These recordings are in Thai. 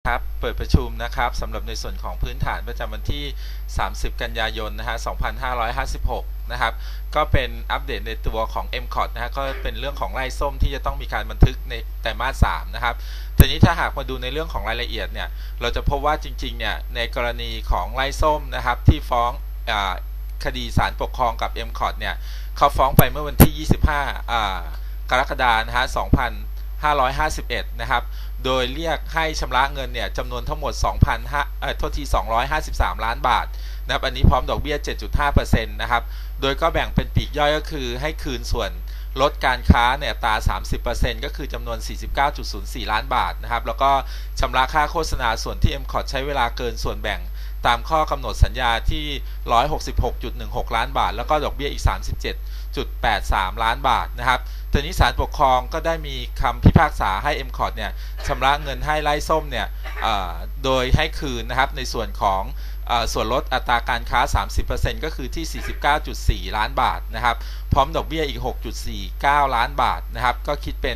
ครับเปิดประชุมนะครับสำหรับในส่วนของพื้นฐานประจำวันที่30กันยายนนะฮะ2556นะครับก็เป็นอัปเดตในตัวของ MCOT นะฮะก็เป็นเรื่องของไร่ส้มที่จะต้องมีการบันทึกในไตรมาส3นะครับทีนี้ถ้าหากมาดูในเรื่องของรายละเอียดเนี่ยเราจะพบว่าจริงๆเนี่ยในกรณีของไร่ส้มนะครับที่ฟ้องคดีศาลปกครองกับ MCOT เนี่ยเขาฟ้องไปเมื่อวันที่25กรกฎาคมนะฮะ2551นะครับโดยเรียกให้ชำระเงินเนี่ยจำนวนทั้งหมด253 ล้านบาทนะครับอันนี้พร้อมดอกเบี้ย 7.5% นะครับโดยก็แบ่งเป็นปีกย่อยก็คือให้คืนส่วนลดการค้าในอัตรา 30% ก็คือจำนวน 49.04 ล้านบาทนะครับแล้วก็ชำระค่าโฆษณาส่วนที่ MCOT ใช้เวลาเกินส่วนแบ่งตามข้อกำหนดสัญญาที่ 166.16 ล้านบาทแล้วก็ดอกเบี้ยอีก 37.83 ล้านบาทนะครับทีนี้ศาลปกครองก็ได้มีคำพิพากษาให้ MCOT เนี่ยชำระเงินให้ไร่ส้มเนี่ยโดยให้คืนนะครับในส่วนของส่วนลดอัตราการค้า 30% ก็คือที่ 49.4 ล้านบาทนะครับพร้อมดอกเบี้ยอีก 6.49 ล้านบาทนะครับก็คิดเป็น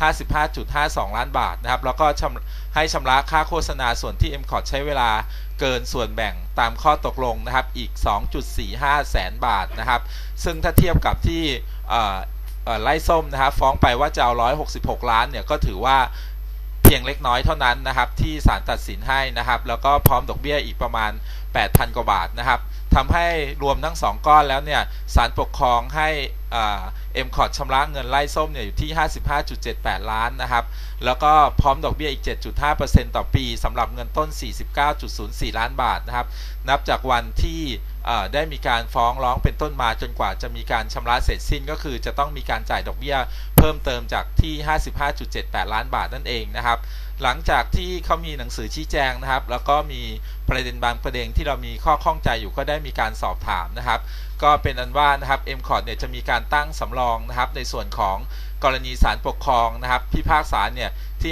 55.52 ล้านบาทนะครับแล้วก็ให้ชำระค่าโฆษณาส่วนที่ MCOT ใช้เวลาเกินส่วนแบ่งตามข้อตกลงนะครับอีก 2.45 แสนบาทนะครับซึ่งถ้าเทียบกับที่ไล่ส้มนะครับฟ้องไปว่าจะเอา166 ล้านเนี่ยก็ถือว่าเพียงเล็กน้อยเท่านั้นนะครับที่ศาลตัดสินให้นะครับแล้วก็พร้อมดอกเบี้ยอีกประมาณ 8,000 กว่าบาทนะครับทำให้รวมทั้ง2ก้อนแล้วเนี่ยศาลปกครองให้MCOT ชำระเงินไล่ส้มเนี่ยอยู่ที่ 55.78 ล้านนะครับแล้วก็พร้อมดอกเบี้ยอีก 7.5% ต่อปีสำหรับเงินต้น 49.04 ล้านบาทนะครับนับจากวันที่ได้มีการฟ้องร้องเป็นต้นมาจนกว่าจะมีการชำระเสร็จสิ้นก็คือจะต้องมีการจ่ายดอกเบี้ยเพิ่มเติมจากที่ 55.78 ล้านบาทนั่นเองนะครับหลังจากที่เขามีหนังสือชี้แจงนะครับแล้วก็มีประเด็นบางประเด็นที่เรามีข้อข้องใจอยู่ก็ได้มีการสอบถามนะครับก็เป็นอันว่านะครับ MCOT เนี่ยจะมีการตั้งสำรองนะครับในส่วนของกรณีศาลปกครองนะครับพิพากษาเนี่ยที่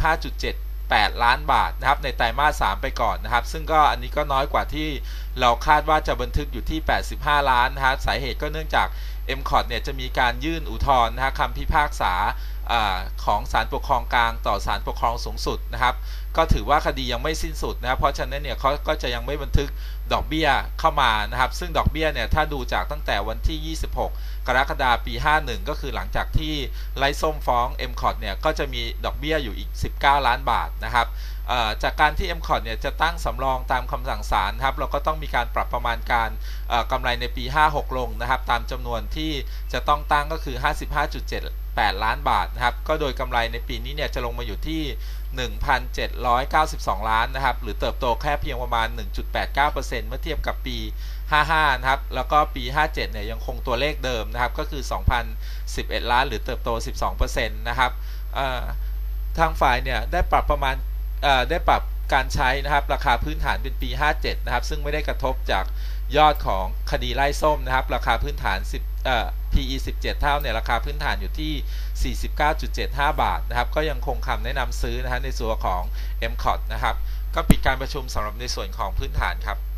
55.78 ล้านบาทนะครับในไตรมาส3ไปก่อนนะครับซึ่งก็อันนี้ก็น้อยกว่าที่เราคาดว่าจะบันทึกอยู่ที่85 ล้านนะครับสาเหตุก็เนื่องจาก MCOT เนี่ยจะมีการยื่นอุทธรณ์นะครับคำพิพากษาของศาลปกครองกลางต่อศาลปกครองสูงสุดนะครับก็ถือว่าคดียังไม่สิ้นสุดนะครับเพราะฉะนั้นเนี่ยเขาก็จะยังไม่บันทึกดอกเบี้ยเข้ามานะครับซึ่งดอกเบี้ยเนี่ยถ้าดูจากตั้งแต่วันที่ 26 กรกฎาคม ปี 51 ก็คือหลังจากที่ไล่ส้มฟ้อง MCOT เนี่ยก็จะมีดอกเบี้ยอยู่อีก 19 ล้านบาทนะครับจากการที่ MCOT เนี่ยจะตั้งสำรองตามคำสั่งศาลครับเราก็ต้องมีการปรับประมาณการกำไรในปี 56 ลงนะครับตามจำนวนที่จะต้องตั้งก็คือ 55.78 ล้านบาทนะครับก็โดยกำไรในปีนี้เนี่ยจะลงมาอยู่ที่ 1,792 ล้านนะครับหรือเติบโตแค่เพียงประมาณ 1.89% เมื่อเทียบกับปี 55 นะครับแล้วก็ปี 57 เนี่ยยังคงตัวเลขเดิมนะครับก็คือ 2,011 ล้านหรือเติบโต 12% นะครับทางฝ่ายเนี่ยได้ปรับประมาณได้ปรับการใช้นะครับราคาพื้นฐานเป็นปี 57 นะครับซึ่งไม่ได้กระทบจากยอดของคดีไล่ส้มนะครับราคาพื้นฐานPE 17 เท่าเนี่ยราคาพื้นฐานอยู่ที่ 49.75 บาทนะครับก็ยังคงคำแนะนำซื้อนะฮะในส่วนของ MCOT นะครับก็ปิดการประชุมสำหรับในส่วนของพื้นฐานครับ